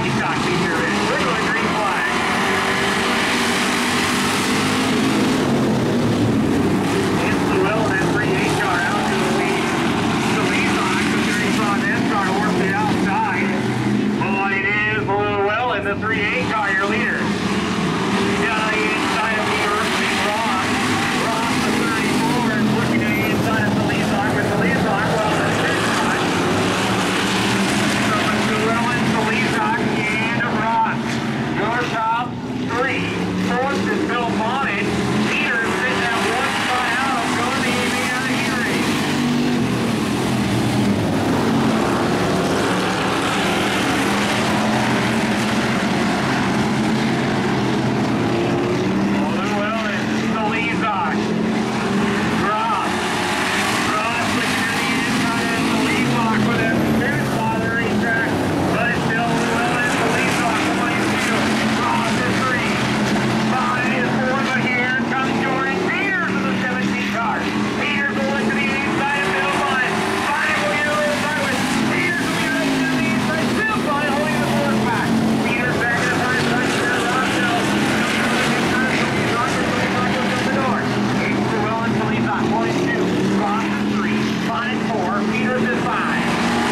stock feature in. We're going green flag. It's Llewellyn, that 3-8 car out to the lead. The lead box, the 35 S car towards the outside. Oh, it is Llewellyn, the 3-8 car, your leader. Down the inside of the earth, big Ross. Ross, the 34, is looking to the inside of the lead box with the lead box. Well, that's it. So it's Llewellyn, the lead box, and Ross. Your top three. Fourth is Bill Bonnet. Peter's sitting at one spot out of going to the ABI hearing. Llewellyn, the lead box. Ross. Ross looking to the inside of the lead box with that fifth spot of the racetrack. But it's still Llewellyn, the lead box. Somebody's two. Ross is three. Bonnet is four, but here comes Jordan Peters in the 17 car. Peters will look to the inside of Bill Bonnet. Bonnet will get a little side with Peters will be right to the inside. Bill Bonnet holding the fourth back. Peters back in the front side to Ross Hill. The door. It's Llewellyn to lead back. 1 and 2. Ross is 3. Bonnet 4. Peters is 5.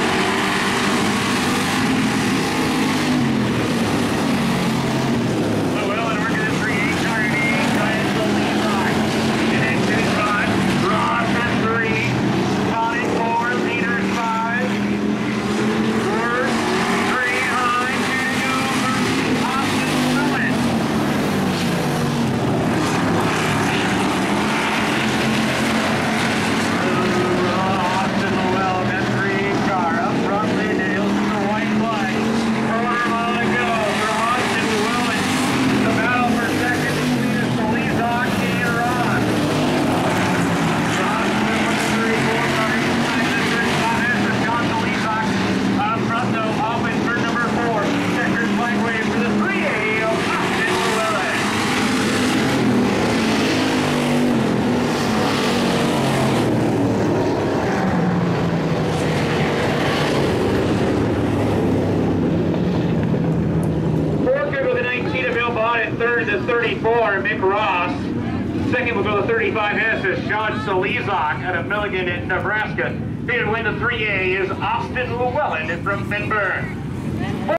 Llewellyn working the 3-8 car and the 8 car is the lead back. And then 2 5. Ross is 3. Bonnet 4. Peters 5. Worth 3 high. 2 to go for Austin Llewellyn. Austin Llewellyn, that 3-8 car up front, Lindale to the white flag. Quarter mile to go for Austin Llewellyn. The battle for second between us, the lead dog and Ross. Ross with the 3-4 car inside the 35 S has got the lead dog. Up front though, off in turn number 4. Checkered flag wave for the 3-8 of Austin Llewellyn. Fourth will go the 19 of Bill Bonnet. Third is 34, Mick Ross. Second will go the 35S is Sean Salezak out of Milligan in Nebraska. Here to win the 3A is Austin Llewellyn from Finburn.